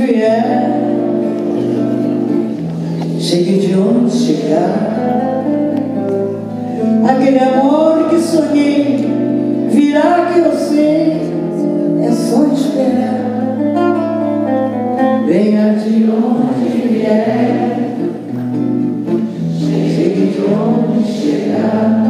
vier, chegue de onde chegar. Aquele amor que sonhei virá, que eu sei, é só esperar. Venha de onde vier, chegue de onde chegar.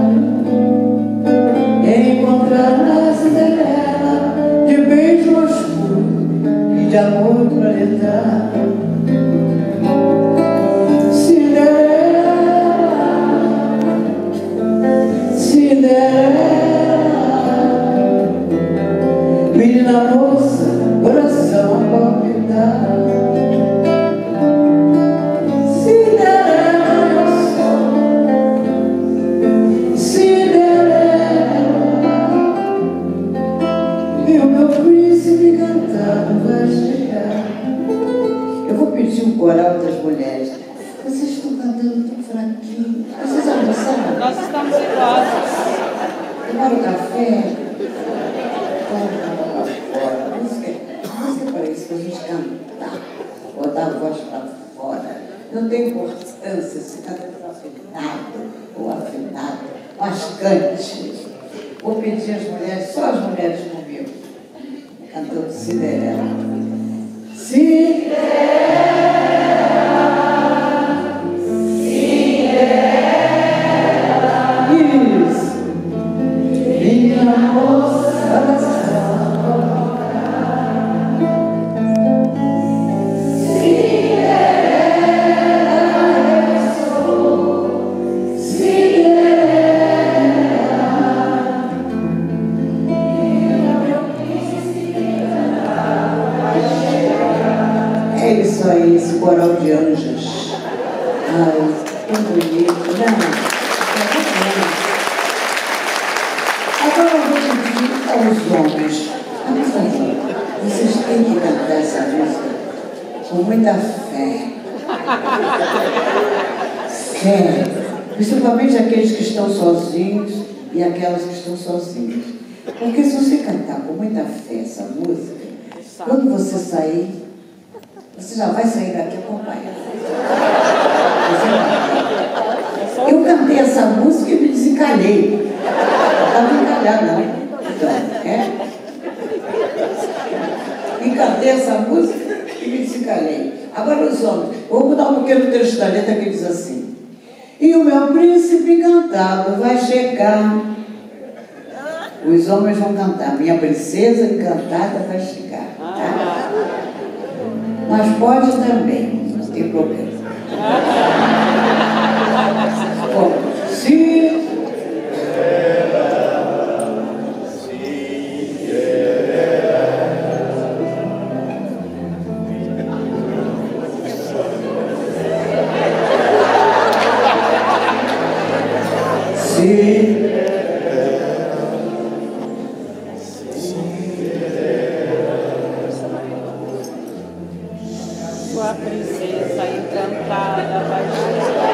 Encontrará a Cinderela de beijo escuro e de amor planetário. Menina moça, coração palpitar. Cinderela, eu sou Cinderela, e o meu príncipe cantado vai chegar. Eu vou pedir um coral das mulheres. Vocês estão cantando tão fraquinho. Vocês almoçaram? Nós estamos iguais. Tomaram café? Fora. Música é para isso, para a gente cantar, botar a voz para fora. Não tem importância se canta desafinado ou afinado, mas cante. Vou pedir às mulheres, só as mulheres comigo, cantando Cinderela. Cinderela, isso. Menina moça, esse coral de anjos. Ai, tão bonito, né? Agora eu vou pedir aos homens, vocês têm que cantar essa música com muita fé. Fé. Principalmente aqueles que estão sozinhos e aquelas que estão sozinhas. Porque se você cantar com muita fé essa música, quando você sair, você já vai sair daqui acompanhado. Eu cantei essa música e me desencalhei. Não estava encalhada, não. Então, E cantei essa música e me desencalhei. Agora os homens. Vou mudar um pequeno trecho da letra que diz assim: e o meu príncipe encantado vai chegar. Os homens vão cantar: minha princesa encantada vai chegar. Tá? Mas pode também, não tem problema. Bom, se... Sua princesa encantada vai chegar.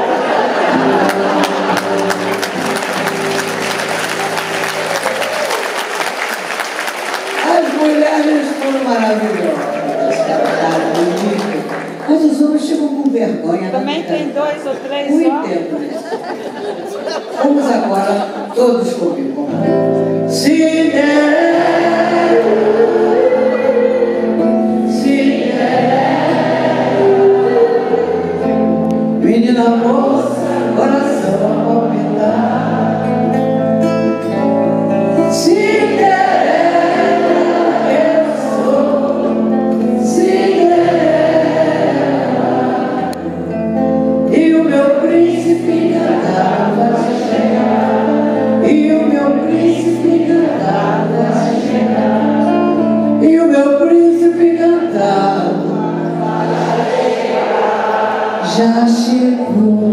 As mulheres foram maravilhosas, cantaram bonito. Mas os homens chegam com vergonha. Também tem 2 ou 3 Muito homens. tempo. Vamos agora, todos comigo. Cinderela, menina moça, coração a palpitar. Cinderela, eu sou Cinderela, e o meu príncipe encantado vai chegar. E o meu príncipe encantado vai chegar. E o meu príncipe encantado já chegou.